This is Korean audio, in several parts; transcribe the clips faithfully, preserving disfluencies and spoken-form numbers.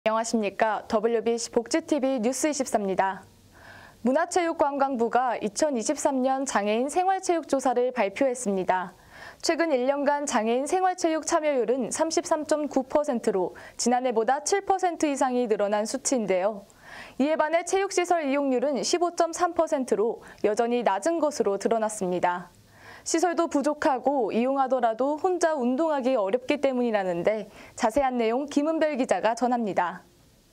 안녕하십니까. 더블유비씨 복지티비 뉴스 이십사입니다. 문화체육관광부가 이천이십삼 년 장애인 생활체육조사를 발표했습니다. 최근 일 년간 장애인 생활체육 참여율은 삼십삼 점 구 퍼센트로 지난해보다 칠 퍼센트 이상이 늘어난 수치인데요. 이에 반해 체육시설 이용률은 십오 점 삼 퍼센트로 여전히 낮은 것으로 드러났습니다. 시설도 부족하고 이용하더라도 혼자 운동하기 어렵기 때문이라는데 자세한 내용 김은별 기자가 전합니다.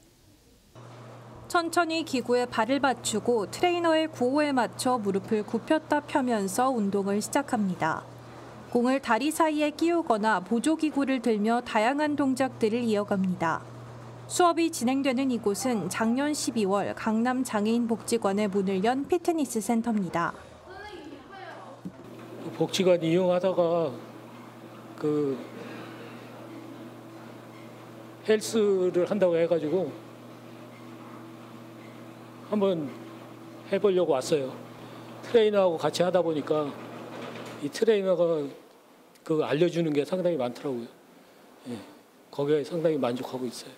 천천히 기구에 발을 받추고 트레이너의 구호에 맞춰 무릎을 굽혔다 펴면서 운동을 시작합니다. 공을 다리 사이에 끼우거나 보조기구를 들며 다양한 동작들을 이어갑니다. 수업이 진행되는 이곳은 작년 십이월 강남 장애인복지관에 문을 연 피트니스 센터입니다. 복지관 이용하다가 그 헬스를 한다고 해가지고 한번 해보려고 왔어요. 트레이너하고 같이 하다 보니까 이 트레이너가 그 알려주는 게 상당히 많더라고요. 예, 거기에 상당히 만족하고 있어요.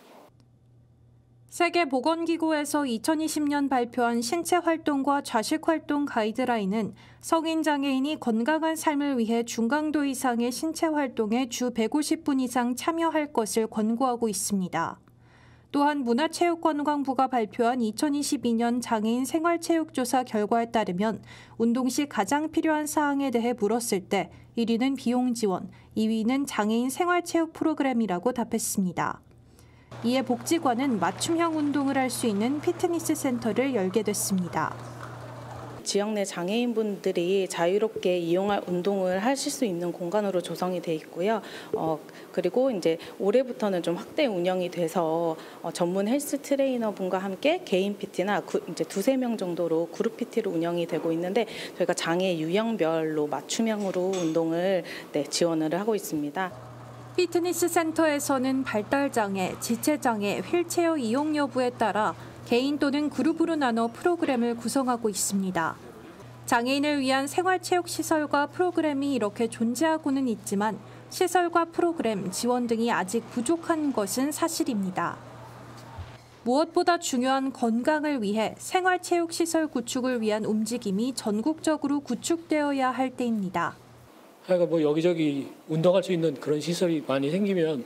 세계보건기구에서 이천이십 년 발표한 신체활동과 좌식활동 가이드라인은 성인 장애인이 건강한 삶을 위해 중강도 이상의 신체활동에 주 백오십 분 이상 참여할 것을 권고하고 있습니다. 또한 문화체육관광부가 발표한 이천이십이 년 장애인 생활체육조사 결과에 따르면 운동 시 가장 필요한 사항에 대해 물었을 때 일 위는 비용 지원, 이 위는 장애인 생활체육 프로그램이라고 답했습니다. 이에 복지관은 맞춤형 운동을 할 수 있는 피트니스 센터를 열게 됐습니다. 지역 내 장애인분들이 자유롭게 이용할 운동을 하실 수 있는 공간으로 조성이 돼 있고요. 어, 그리고 이제 올해부터는 좀 확대 운영이 돼서 어, 전문 헬스 트레이너 분과 함께 개인 피티나 구, 이제 두세 명 정도로 그룹 피티로 운영이 되고 있는데 저희가 장애 유형별로 맞춤형으로 운동을 네, 지원을 하고 있습니다. 피트니스 센터에서는 발달장애, 지체장애, 휠체어 이용 여부에 따라 개인 또는 그룹으로 나눠 프로그램을 구성하고 있습니다. 장애인을 위한 생활체육시설과 프로그램이 이렇게 존재하고는 있지만 시설과 프로그램, 지원 등이 아직 부족한 것은 사실입니다. 무엇보다 중요한 건강을 위해 생활체육시설 구축을 위한 움직임이 전국적으로 구축되어야 할 때입니다. 하여간 뭐 여기저기 운동할 수 있는 그런 시설이 많이 생기면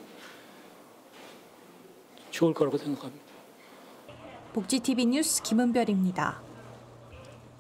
좋을 거라고 생각합니다. 복지티비 뉴스 김은별입니다.